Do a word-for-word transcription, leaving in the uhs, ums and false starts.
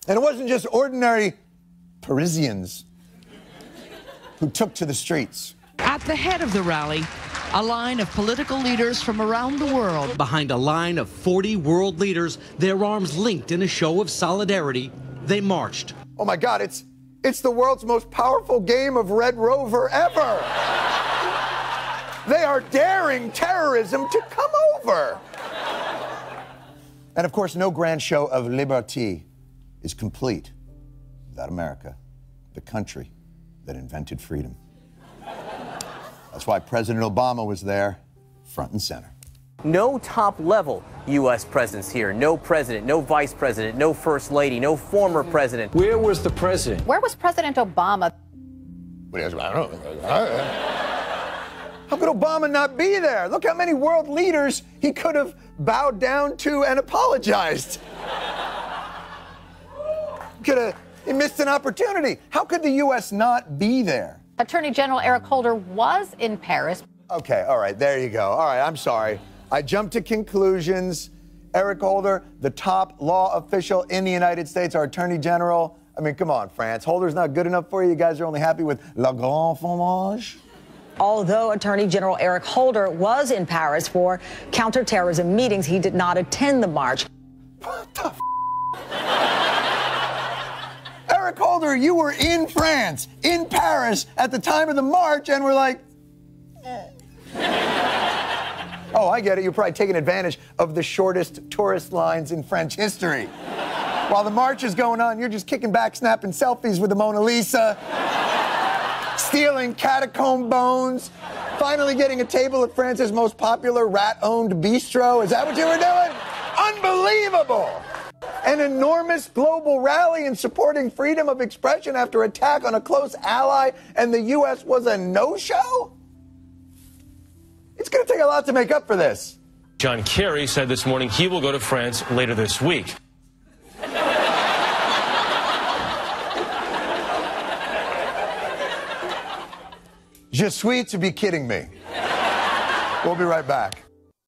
And it wasn't just ordinary Parisians who took to the streets. At the head of the rally, a line of political leaders from around the world. Behind a line of forty world leaders, their arms linked in a show of solidarity, they marched. Oh my God, it's, it's the world's most powerful game of Red Rover ever. They are daring terrorism to come over. And of course, no grand show of liberté is complete without America, the country that invented freedom. That's why President Obama was there, front and center. No top-level U S presidents here. No president, no vice president, no first lady, no former president. Where was the president? Where was President Obama? How could Obama not be there? Look how many world leaders he could have bowed down to and apologized. Could have, he missed an opportunity. How could the U S not be there? Attorney General Eric Holder was in Paris. Okay, all right, there you go. All right, I'm sorry. I jumped to conclusions. Eric Holder, the top law official in the United States, our Attorney General. I mean, come on, France. Holder's not good enough for you? You guys are only happy with La Grande Fromage? Although Attorney General Eric Holder was in Paris for counterterrorism meetings, he did not attend the march. What the f***? Eric Holder, you were in France, in Paris, at the time of the march, and we're like, eh. Oh, I get it. You're probably taking advantage of the shortest tourist lines in French history. While the march is going on, you're just kicking back, snapping selfies with the Mona Lisa, stealing catacomb bones, finally getting a table at France's most popular rat-owned bistro. Is that what you were doing? Unbelievable! An enormous global rally in supporting freedom of expression after attack on a close ally, and the U S was a no-show? It's going to take a lot to make up for this. John Kerry said this morning he will go to France later this week. Je suis to be kidding me. We'll be right back.